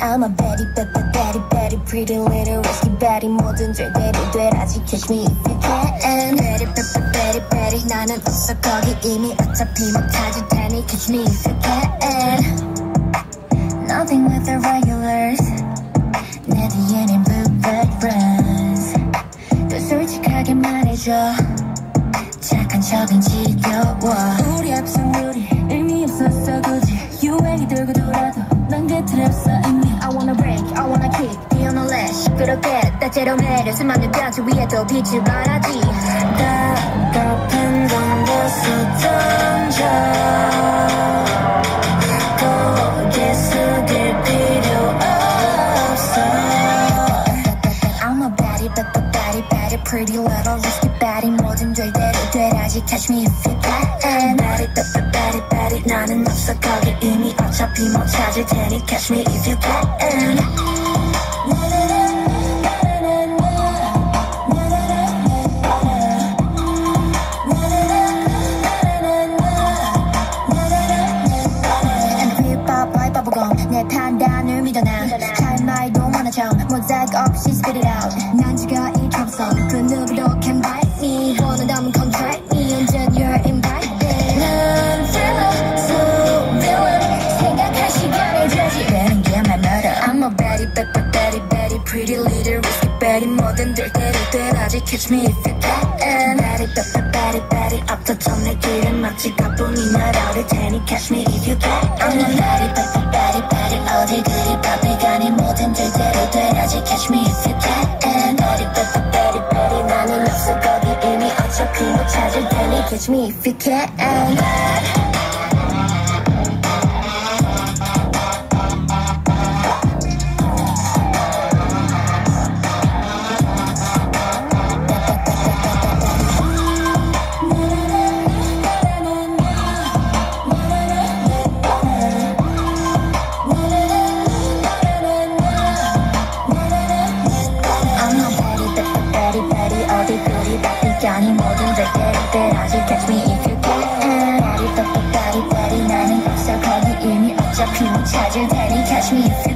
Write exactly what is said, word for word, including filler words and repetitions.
I'm a baddie, baddie, baddie, baddie, pretty little risky baddie. 뭐든 절대로 되라지 catch me if you can. Baddie, baddie, baddie, baddie. 나는 없어 거기 이미 어차피 못 찾을 테니 catch me if you can. Nothing with the regulars. 내 뒤에는 blue blood runs. 또 솔직하게 말해줘. 착한 척은 지겨워. 우리 합성물이 의미 없었어 굳이. 유행이 돌고 돌아도 난 곁에 없어 이미. I wanna break, I wanna kick, be on a lash. 그렇게 때때로 매력 수많은 변수 위에도 빛을 발하지. 다급한 건 벗어 던져. 고개 숙일 필요 없어. I'm a baddie, baddie, baddie, baddie, pretty little risky baddie. 뭐든 절대로 되라지 catch me if you can. Baddie, baddie, baddie, baddie. 나는 없어 거기 이미 어차피 못 찾을 테니 catch me if you can. 내 판단을 믿어 난 할 말도 많아져 모자이크 없이 spit it out. 난 지가 이렇게 없어 그 누구도 can bite me. 원한다면 contract me 언젠 you're invited. 난 thriller, so villain. 생각할 시간이 되지 되는 게 말 멀어. I'm a baddie, baddie, baddie, baddie, pretty little risky baddie. 뭐든 될 대로 되라지 catch me if you can. Baddie, baddie, baddie, baddie. 앞서던 내 길은 마치 가뿐히 날아올 테니 catch me if you can. I'm a baddie, baddie, baddie, baddie. 어디 그리 바삐 가니 뭐든 절대로 되라지 catch me if you can. Baddie, baddie, baddie, baddie. 나는 없어 거기 이미 어차피 못 찾을 테니 catch me if you can. 어디 그리 바삐 가니 뭐든 절대로 되라지 catch me if you can. Baddie, baddie, baddie, baddie. 나는 없어 거기 이미 어차피 못 찾을 테니 catch me if you can.